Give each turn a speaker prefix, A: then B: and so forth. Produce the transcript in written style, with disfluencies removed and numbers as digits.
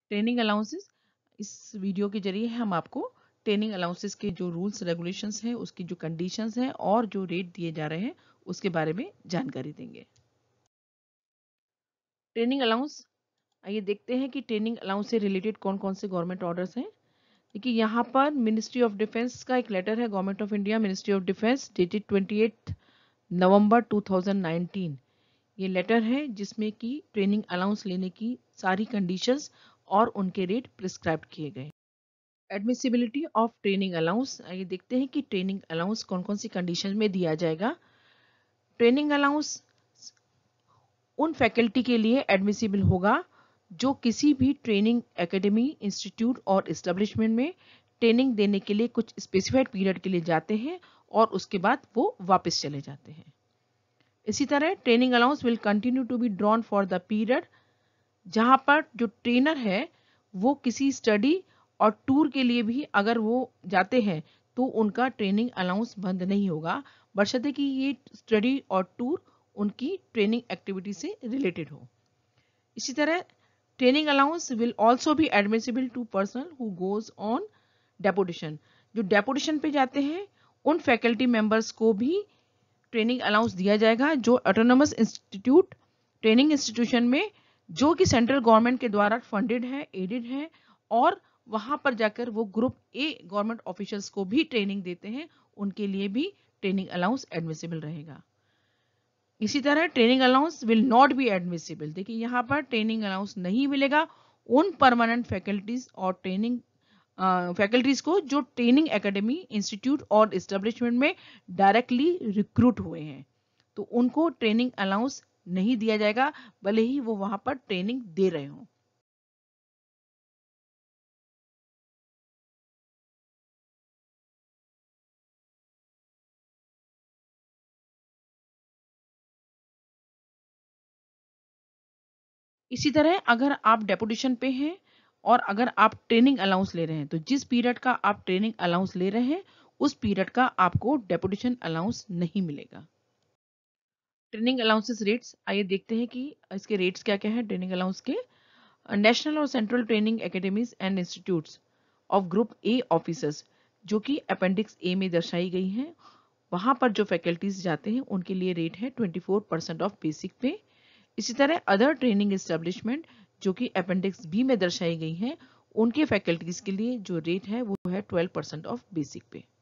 A: Training allowances, इस video के जरिए हम आपको ट्रेनिंग अलाउंसेस के जो रूल्स रेगुलेशंस हैं, उसकी जो कंडीशंस हैं और जो रेट दिए जा रहे हैं उसके बारे में जानकारी देंगे। ट्रेनिंग अलाउंस, आइए देखते हैं कि ट्रेनिंग अलाउंस से रिलेटेड कौन कौन से गवर्नमेंट ऑर्डर्स हैं। देखिए यहाँ पर मिनिस्ट्री ऑफ डिफेंस का एक लेटर है, government of India ministry of defence dated 28 November 2019। ये लेटर है जिसमें कि ट्रेनिंग अलाउंस लेने की सारी कंडीशंस और उनके रेट प्रिस्क्राइब किए गए। एडमिसिबिलिटी ऑफ ट्रेनिंग अलाउंस, ये देखते हैं कि ट्रेनिंग अलाउंस कौन कौन सी कंडीशन में दिया जाएगा। ट्रेनिंग अलाउंस उन फैकल्टी के लिए एडमिसिबल होगा जो किसी भी ट्रेनिंग एकेडमी, इंस्टीट्यूट और एस्टेब्लिशमेंट में ट्रेनिंग देने के लिए कुछ स्पेसिफाइड पीरियड के लिए जाते हैं और उसके बाद वो वापस चले जाते हैं। इसी तरह training allowance will continue to be drawn for the period, जहां पर जो ट्रेनर है वो किसी स्टडी और टूर के लिए भी अगर वो जाते हैं तो उनका ट्रेनिंग अलाउंस बंद नहीं होगा, बशर्ते कि ये स्टडी और टूर उनकी ट्रेनिंग एक्टिविटी से रिलेटेड हो। इसी तरह training allowance will also be admissible to person who goes on deputation, जो डेपुटेशन पे जाते हैं उन फैकल्टी मेंबर्स को भी ट्रेनिंग अलाउंस दिया जाएगा जो ऑटोनोमस इंस्टीट्यूट, ट्रेनिंग इंस्टीट्यूशन में जो कि सेंट्रल गवर्नमेंट के द्वारा फंडेड है, एडेड है और वहां पर जाकर वो ग्रुप ए गवर्नमेंट ऑफिशियल्स को भी ट्रेनिंग देते हैं, उनके लिए भी ट्रेनिंग अलाउंस एडमिसिबल रहेगा। इसी तरह training allowance will not be admissible, देखिए यहाँ पर ट्रेनिंग अलाउंस नहीं मिलेगा उन परमानेंट फैकल्टीज और ट्रेनिंग फैकल्टीज को जो ट्रेनिंग एकेडमी, इंस्टीट्यूट और एस्टेब्लिशमेंट में डायरेक्टली रिक्रूट हुए हैं, तो उनको ट्रेनिंग अलाउंस नहीं दिया जाएगा भले ही वो वहां पर ट्रेनिंग दे रहे हों। इसी तरह अगर आप डेपुटेशन पे हैं और अगर आप ट्रेनिंग अलाउंस ले रहे हैं, तो जिस पीरियड का आप ट्रेनिंग अलाउंस ले रहे हैं उस पीरियड का आपको डेपुटेशन अलाउंस नहीं मिलेगा। ट्रेनिंग अलाउंसेस रेट्स, आइए देखते हैं कि इसके रेट्स क्या क्या है ट्रेनिंग अलाउंस के। नेशनल और central training academies and institutes of group A officers, जो कि अपेंडिक्स ए में दर्शाई गई हैं, वहां पर जो फैकल्टीज जाते हैं उनके लिए रेट है 24% ऑफ बेसिक पे। इसी तरह अदर ट्रेनिंग एस्टेब्लिशमेंट जो कि अपेंडिक्स बी में दर्शाई गई हैं, उनके फैकल्टीज के लिए जो रेट है वो है 12% ऑफ बेसिक पे।